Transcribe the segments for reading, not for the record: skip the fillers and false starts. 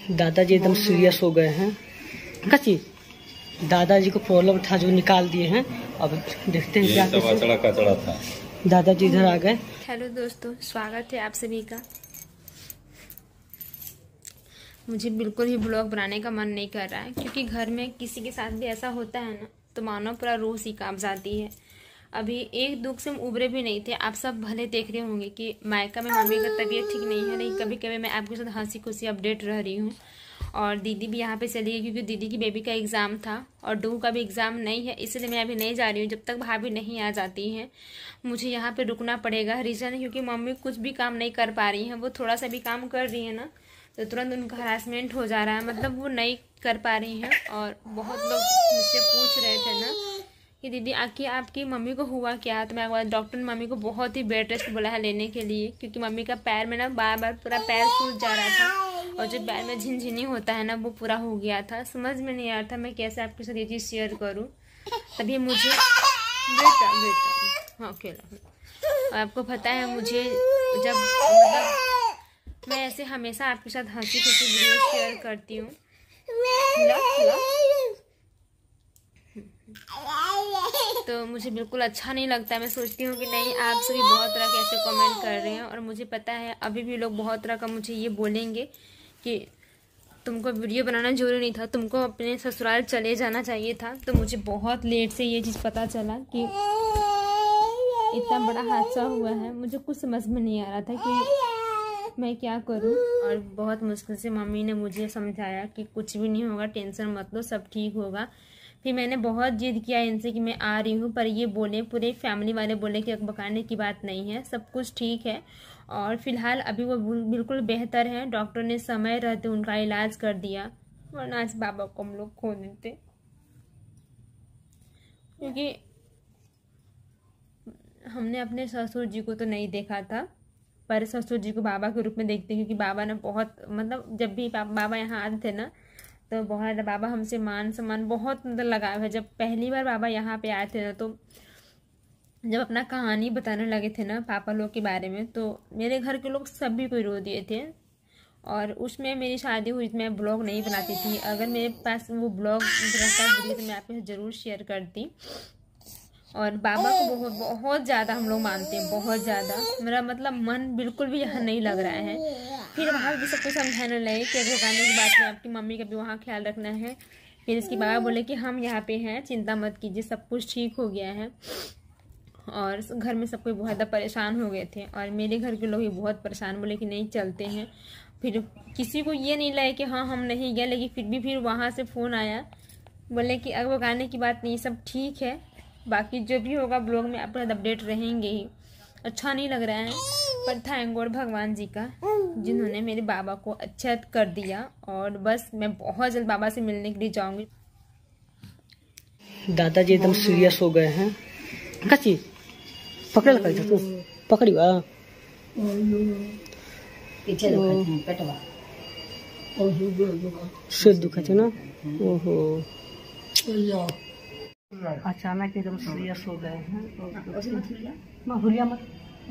दादाजी एकदम सीरियस हो गए हैं। कच्ची दादाजी को प्रॉब्लम था जो निकाल दिए हैं। अब देखते हैं क्या कचड़ा था। दादाजी इधर आ गए। हेलो दोस्तों, स्वागत है आप सभी का। मुझे बिल्कुल ही ब्लॉग बनाने का मन नहीं कर रहा है, क्योंकि घर में किसी के साथ भी ऐसा होता है ना, तो मानो पूरा रूह सी कांप जाती है। अभी एक दुख से हम उबरे भी नहीं थे। आप सब भले देख रहे होंगे कि मायका में मम्मी का तबीयत ठीक नहीं है, लेकिन कभी कभी मैं आपके साथ हंसी खुशी अपडेट रह रही हूँ। और दीदी भी यहाँ पे चली गई, क्योंकि दीदी की बेबी का एग्ज़ाम था और डू का भी एग्ज़ाम नहीं है, इसलिए मैं अभी नहीं जा रही हूँ जब तक भाभी नहीं आ जाती हैं। मुझे यहाँ पे रुकना पड़ेगा। रीज़न है क्योंकि मम्मी कुछ भी काम नहीं कर पा रही हैं। वो थोड़ा सा भी काम कर रही है ना, तो तुरंत उनका हरासमेंट हो जा रहा है, मतलब वो नहीं कर पा रही हैं। और बहुत लोग मुझसे पूछ रहे थे ना कि दीदी आखिर आपकी मम्मी को हुआ क्या। तो मैं डॉक्टर ने मम्मी को बहुत ही बेड रेस्ट बोला है लेने के लिए, क्योंकि मम्मी का पैर में ना बार बार पूरा पैर सूज जा रहा था, और जो पैर में झिनझिनी होता है ना, वो पूरा हो गया था। समझ में नहीं आ रहा था मैं कैसे आपके साथ ये चीज़ शेयर करूँ। तभी मुझे बेटा हाँ खेला। और आपको पता है मुझे जब मतलब मैं ऐसे हमेशा आपके साथ हंसी खुशी वीडियो शेयर करती हूँ। तो मुझे बिल्कुल अच्छा नहीं लगता। मैं सोचती हूँ कि नहीं, आप सभी बहुत तरह के ऐसे कमेंट कर रहे हैं, और मुझे पता है अभी भी लोग बहुत तरह का मुझे ये बोलेंगे कि तुमको वीडियो बनाना जरूरी नहीं था, तुमको अपने ससुराल चले जाना चाहिए था। तो मुझे बहुत लेट से ये चीज़ पता चला कि इतना बड़ा हादसा हुआ है। मुझे कुछ समझ में नहीं आ रहा था कि मैं क्या करूं, और बहुत मुश्किल से मम्मी ने मुझे समझाया कि कुछ भी नहीं होगा, टेंशन मत लो, सब ठीक होगा। फिर मैंने बहुत जिद किया इनसे कि मैं आ रही हूँ, पर ये बोले, पूरे फैमिली वाले बोले कि बकाने की बात नहीं है, सब कुछ ठीक है। और फिलहाल अभी वो बिल्कुल बेहतर हैं। डॉक्टर ने समय रहते उनका इलाज कर दिया, वरना आज बाबा को हम लोग खो देते। क्योंकि हमने अपने ससुर जी को तो नहीं देखा था, पर ससुर जी को बाबा के रूप में देखते, क्योंकि बाबा ने बहुत मतलब जब भी बाबा यहाँ आते थे ना, तो बहुत बाबा हमसे मान सम्मान बहुत मतलब लगाव है। जब पहली बार बाबा यहाँ पे आए थे ना, तो जब अपना कहानी बताने लगे थे ना पापा लोग के बारे में, तो मेरे घर के लोग सभी को रो दिए थे। और उसमें मेरी शादी हुई, मैं ब्लॉग नहीं बनाती थी। अगर मेरे पास वो ब्लॉग रहता तो मैं आपके साथ ज़रूर शेयर करती। और बाबा को बहुत ज़्यादा हम लोग मानते हैं, बहुत ज़्यादा। मेरा मतलब मन बिल्कुल भी यहाँ नहीं लग रहा है। फिर वहाँ भी सबको समझाने लगे कि अगर गाने की बात में आपकी मम्मी का भी वहाँ ख्याल रखना है। फिर इसके बाबा बोले कि हम यहाँ पे हैं, चिंता मत कीजिए, सब कुछ ठीक हो गया है। और घर में सब कोई बहुत ज़्यादा परेशान हो गए थे, और मेरे घर के लोग भी बहुत परेशान, बोले कि नहीं चलते हैं। फिर किसी को ये नहीं लगे कि हाँ हम नहीं गए, लेकिन फिर भी फिर वहाँ से फ़ोन आया, बोले कि अगर वो गाने की बात नहीं, सब ठीक है, बाकी जो भी होगा ब्लॉग में आपके साथ अपडेट रहेंगे ही। अच्छा नहीं लग रहा है, पर थैंक गॉड भगवान जी का, जिन्होंने मेरे बाबा को अच्छा कर दिया। और बस मैं बहुत जल्द बाबा से मिलने के लिए जाऊंगी। दादाजी एकदम सीरियस हो गए हैं। कच्ची पकड़ लगा तू पकड़ी बा पीछे पेटवा सिर दुखा था ना। ओहो, अचानक एकदम सीरियस हो गए हैं। हुलिया मत,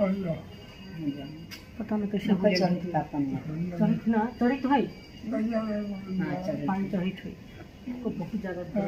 पता नहीं कैसे ना चढ़ी तो भाई पानी चढ़ी थी, बहुत ज़्यादा।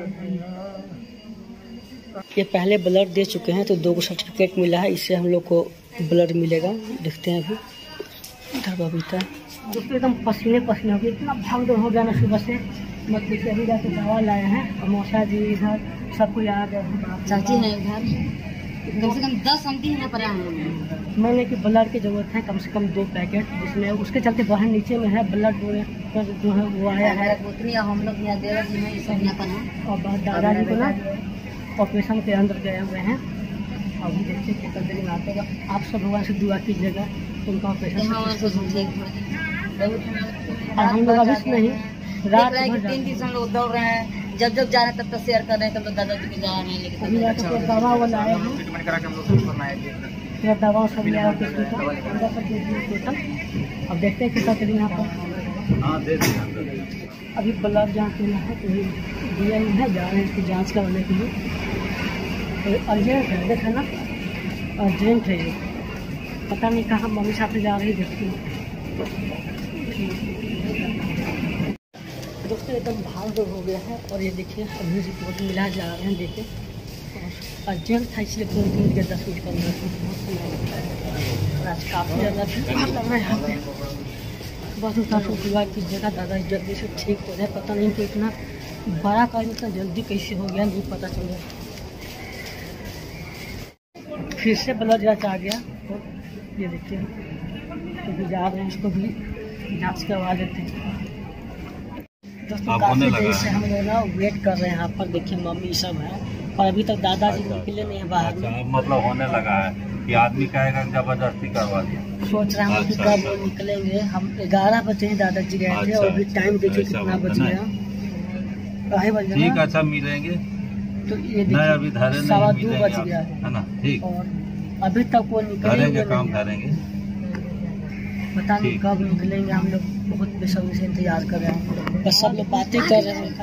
ये पहले ब्लड दे चुके हैं, तो 2 सर्टिफिकेट मिला है, इससे हम लोग को ब्लड मिलेगा। देखते हैं अभी इधर बबीता दोस्तों एकदम पसीने पसीने हो गए, इतना भाग दौड़ हो गया ना सुबह से। मतलब से अभी जाके दवा लाए हैं, और मौसा जी इधर सब कोई आ गया है, चाची है इधर, कम से कम 10 आंटी यहाँ पर आए हैं। मैंने कि ब्लड की ज़रूरत है, कम से कम 2 पैकेट, जिसमें उसके चलते बाहर नीचे में है ब्लड जो है वो आया है। उतनी हम लोग यहाँ देवर जी में सब यहाँ पर हैं, और दादाजी को ना ऑपरेशन के अंदर गए हुए हैं। अभी देखते हैं कितना देर में आते हैं। आप सब भगवान से दुआ कीजिएगा उनका ऑपरेशन। हम लोग अभी नहीं, रात भर 3 लोग दौड़ रहे हैं, जब जब जा रहे हैं तब तक शेयर कर रहे हैं, तब तक दादाजी को जा रहे हैं, लेकिन दवा वाला आया है, दवा सब लिया टोटल। अब देखते हैं कितना देर यहाँ पर। अभी ब्लड जाँच लेना है, तो दिया नहीं है, जा रहे हैं इसकी जाँच करवाने के लिए। तो अर्जेंट है, देखा ना, अर्जेंट है ये, पता नहीं कहाँ मम्मी साथ जा रही, देखती हूँ। दोस्तों एकदम भाग दौड़ हो गया है। और ये देखिए अभी रिपोर्ट मिला जा रहे हैं, देखिए और अर्जेंट था इसलिए फोन मिल गया 10 मिनट 15 मिनट। आज काफ़ी ज़्यादा भीड़ लग रहा है यहाँ पे। बस उतना शुक्रवार कीजिएगा दादा जल्दी से ठीक हो जाए। पता नहीं कि इतना बड़ा काम इतना जल्दी कैसे हो गया, नहीं पता चल रहा। फिर से ब्लड जांच आ गया। और ये देखिए तो जा रहे हैं, इसको भी जांच करवा देते हैं। दोस्तों काफ़ी देर से हम लोग ना वेट कर रहे हैं यहाँ पर। देखिए मम्मी सब है और अभी तक दादाजी निकले नहीं है बाहर में। मतलब होने लगा है कि आदमी कहेगा जबरदस्ती करवा दिया। सोच रहे हैं कि कब वो निकलेंगे। हम 11 बजे दादाजी गए थे और अभी टाइम देखिए कितना बज गया। ठीक, अच्छा मिलेंगे। तो ये देखिए अभी 2:15 बज गया है ना। ठीक, और अभी तक वो निकलेंगे काम करेंगे। पता नहीं कब निकलेंगे। हम लोग बहुत बेसब्री से इंतजार कर रहे हैं। बस सब लोग बातें कर रहे हैं।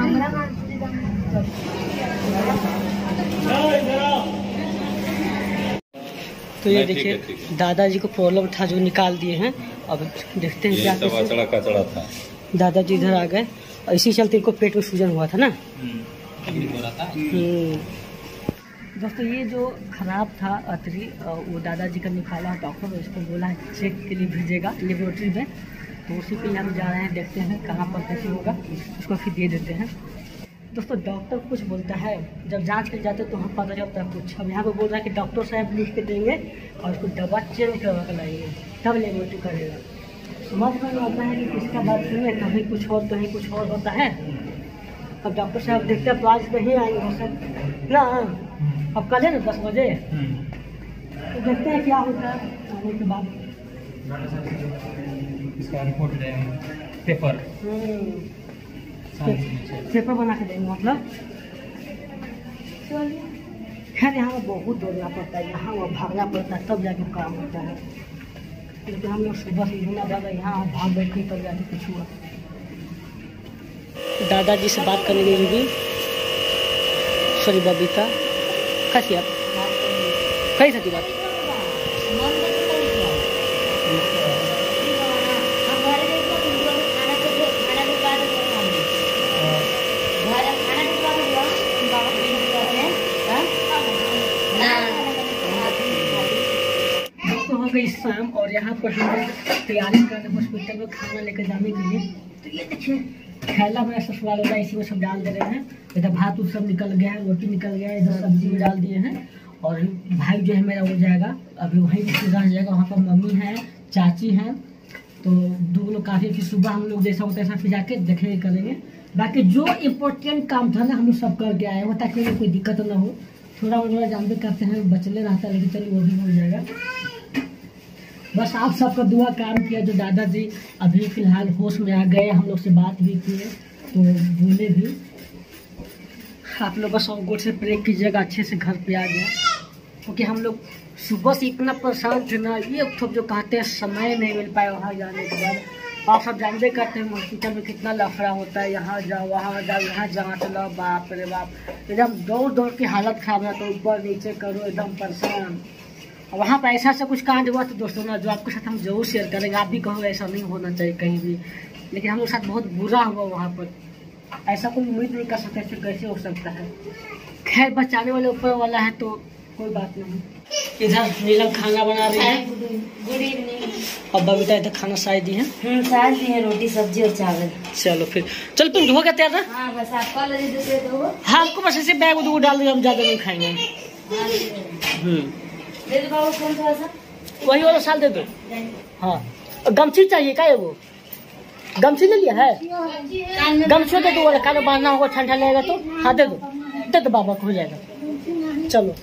तो ये देखिए दादाजी को प्रॉब्लम था जो निकाल दिए हैं। अब देखते हैं क्या कचड़ा था। दादाजी इधर आ गए और इसी चलते इनको पेट में सूजन हुआ था ना। दोस्तों ये जो खराब था अतरी वो दादाजी का निकाला। डॉक्टर ने उसको बोला है चेक के लिए भेजेगा लेबोरेटरी में, तो उसी के लिए हम जा रहे हैं। देखते हैं कहाँ पर कैसे होगा, उसको फिर दे देते हैं। दोस्तों डॉक्टर कुछ बोलता है, जब जांच के जाते तो हम पता चलता है कुछ। अब यहाँ पे बोल रहा है कि डॉक्टर साहब लिख के देंगे और उसको दवा चेंज करवा कर लाएंगे, तब लेबोरेटरी करेगा। समझ में आता है कि किसका बात सुने, कहीं कुछ और कहीं कुछ और होता है। अब डॉक्टर साहब देखते हैं तो आज नहीं आएंगे हो सब ना। अब कल है ना 10 बजे, तो देखते हैं क्या होता है। आने के बाद इसका रिपोर्ट पेपर पेपर बना के देंगे। मतलब खैर यहाँ बहुत दौड़ना पड़ता है, यहाँ वो भागना पड़ता है, तब जाके काम होता है। लेकिन हम लोग सुबह से ढूंढना पड़ा, यहाँ भाग बैठ के तब जाके कुछ हुआ। दादाजी से बात करने के लिए सॉरी बबीता कैसी आप कही थी बात। हो गई शाम और यहाँ पर हम तैयारी कर रहे हॉस्पिटल में खाना लेकर जाने के लिए। तो ये देखिए थैला मेरा ससुराल वाला इसी में सब डाल दे रहे हैं। इधर भात उत सब निकल गया है, रोटी निकल गया है, इधर सब्जी भी डाल दिए हैं। और भाई जो है मेरा वो जाएगा अभी वहीं रह जाएगा। वहाँ पर मम्मी है, चाची हैं, तो 2 लोग काफ़ी। फिर सुबह हम लोग जैसा होता है ऐसा फिर जाके देखेंगे करेंगे। बाकी जो इम्पोर्टेंट काम था ना हम लोग सब करके आए हैं, ताकि कोई दिक्कत ना हो। थोड़ा मोड़ा जानते करते हैं बचले रहता है, लेकिन चलिए वो भी हो जाएगा। बस आप सबका दुआ काम किया। जो दादाजी अभी फिलहाल होश में आ गए, हम लोग से बात भी किए तो बोले भी। आप लोग बस गॉड से प्रे कीजिएगा अच्छे से घर पे आ गया, क्योंकि हम लोग सुबह से इतना परेशान थे ना। ये तो जो कहते हैं समय नहीं मिल पाए वहाँ जाने के बाद। आप सब जानते करते हैं हॉस्पिटल में कितना लफड़ा होता है, यहाँ जाओ वहाँ जाओ यहाँ जाँच लो, बाप रे बाप एकदम दौड़ दौड़ की हालत खराब है। तो ऊपर नीचे करो एकदम परेशान। वहाँ पर ऐसा कुछ कांड हुआ तो दोस्तों ना जो आपके साथ हम जरूर शेयर करेंगे। आप भी कहो ऐसा नहीं होना चाहिए कहीं भी, लेकिन हम लोग साथ बहुत बुरा हुआ वहाँ पर। ऐसा कोई उम्मीद नहीं कर सकता ऐसे कैसे हो सकता है। खैर बचाने वाले ऊपर वाला है तो कोई बात नहीं। इधर नीलम खाना बना रही है। Good evening. और बबीता इधर खाना साय दी है। साय दी है, रोटी सब्जी और चावल। चलो फिर चल तुम धो के तैयार ना। हाँ बस आप कल दे दो। हाँ हमको बस ऐसे बैग उधर डाल दो, हम ज्यादा नहीं खाएंगे। दे दो बाबू कौन सा सा? वही वाला साल दे दो। हाँ गमछी चाहिए क्या है? वो गमछी ले लिया है? गमछी दे दो, वाला कान में बांधना होगा, ठंडा लगेगा तो। हाँ दे दो बाबा को हो जाएगा। चलो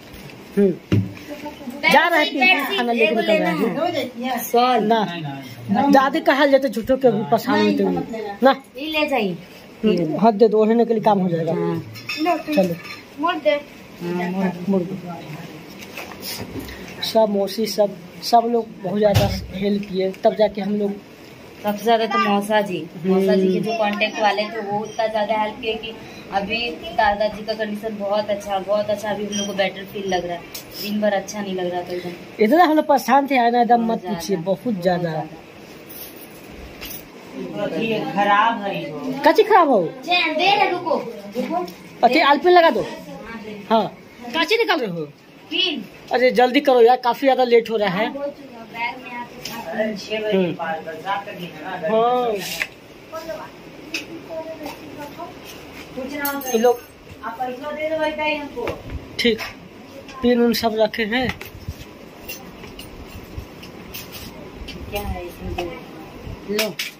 जा रहे हैं खाना लेकर निकल रहे हैं ना। दादी कहा जाते झूठों के परेशान होते हुए ना। ले जाइए, हाथ दे दो, ओढ़ने के लिए काम हो जाएगा। चलो मुड़ सब मौसी सब लोग बहुत ज़्यादा हेल्प किए, तब जाके हम लोग। सबसे ज़्यादा तो मौसा जी के जो कांटेक्ट वाले थे वो उतना ज़्यादा हेल्प किए कि अभी दादाजी का कंडीशन बहुत अच्छा। अभी हम लोग को बेटर फील लग रहा है। दिन भर अच्छा नहीं लग रहा था एकदम। इतना हम लोग परेशान थे ना, एकदम मत पूछिए, बहुत ज़्यादा। खराब है कच्ची खराब हो दे रहे रुको अरे आलपीन लगा दो। हाँ काची निकाल रहे हो? अरे जल्दी करो यार, काफी ज्यादा लेट हो रहा है। ये लोग ठीक पिन उन सब रखे हैं। क्या है इसमें लो